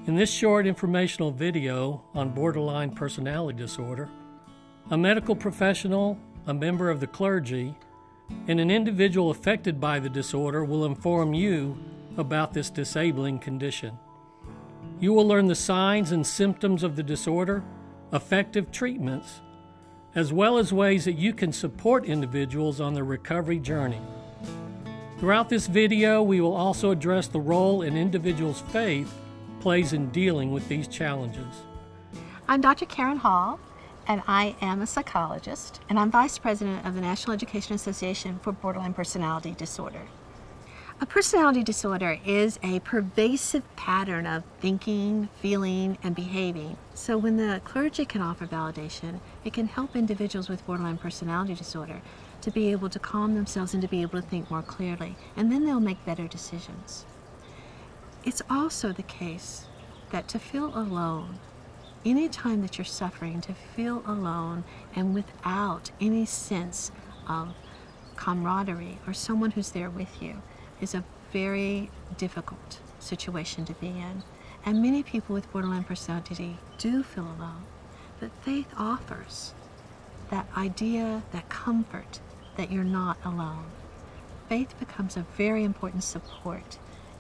In this short informational video on borderline personality disorder, a medical professional, a member of the clergy, and an individual affected by the disorder will inform you about this disabling condition. You will learn the signs and symptoms of the disorder, effective treatments, as well as ways that you can support individuals on their recovery journey. Throughout this video, we will also address the role an individual's faith plays in dealing with these challenges. I'm Dr. Karen Hall, and I am a psychologist, and I'm Vice President of the National Education Association for Borderline Personality Disorder. A personality disorder is a pervasive pattern of thinking, feeling, and behaving. So when the clergy can offer validation, it can help individuals with borderline personality disorder to be able to calm themselves and to be able to think more clearly, and then they'll make better decisions. It's also the case that to feel alone, any time that you're suffering, to feel alone and without any sense of camaraderie or someone who's there with you is a very difficult situation to be in. And many people with borderline personality do feel alone, but faith offers that idea, that comfort, that you're not alone. Faith becomes a very important support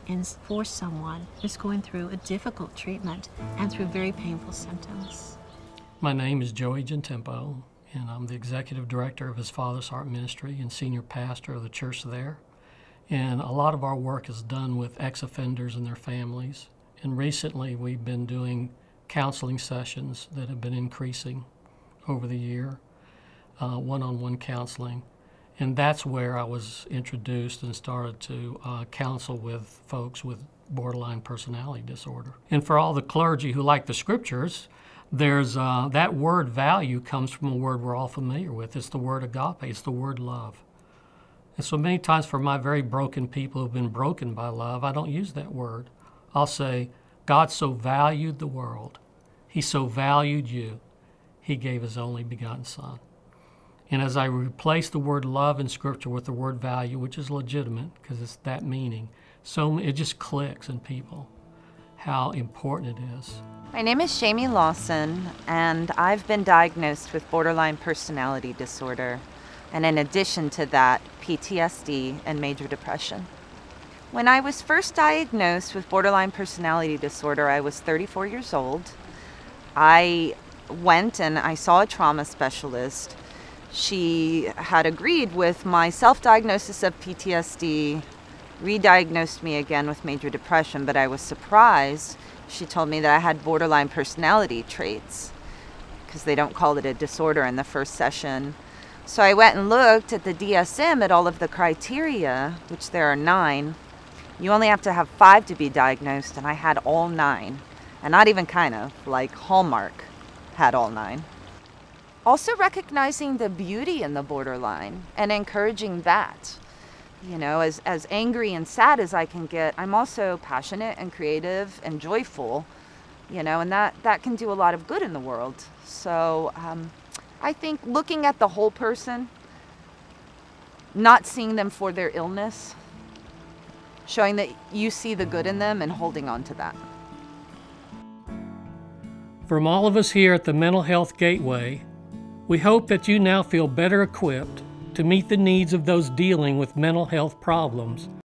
for someone who's going through a difficult treatment and through very painful symptoms. My name is Joey Gentempo, and I'm the Executive Director of His Father's Heart Ministry and Senior Pastor of the church there. And a lot of our work is done with ex-offenders and their families. And recently we've been doing counseling sessions that have been increasing over the year, one-on-one counseling. And that's where I was introduced and started to counsel with folks with borderline personality disorder. And for all the clergy who like the scriptures, there's that word value comes from a word we're all familiar with. It's the word agape. It's the word love. And so many times for my very broken people who've been broken by love, I don't use that word. I'll say, God so valued the world. He so valued you. He gave His only begotten Son. And as I replace the word love in Scripture with the word value, which is legitimate because it's that meaning, so it just clicks in people how important it is. My name is Shamie Lawson, and I've been diagnosed with borderline personality disorder, and in addition to that, PTSD and major depression. When I was first diagnosed with borderline personality disorder, I was 34 years old. I went and I saw a trauma specialist. She had agreed with my self-diagnosis of PTSD, re-diagnosed me again with major depression, but I was surprised. She told me that I had borderline personality traits because they don't call it a disorder in the first session. So I went and looked at the DSM at all of the criteria, which there are 9. You only have to have 5 to be diagnosed, and I had all 9. And not even kind of, like Hallmark had all 9. Also recognizing the beauty in the borderline and encouraging that. You know, as angry and sad as I can get, I'm also passionate and creative and joyful, you know, and that can do a lot of good in the world. So I think looking at the whole person, not seeing them for their illness, showing that you see the good in them and holding on to that. From all of us here at the Mental Health Gateway, we hope that you now feel better equipped to meet the needs of those dealing with mental health problems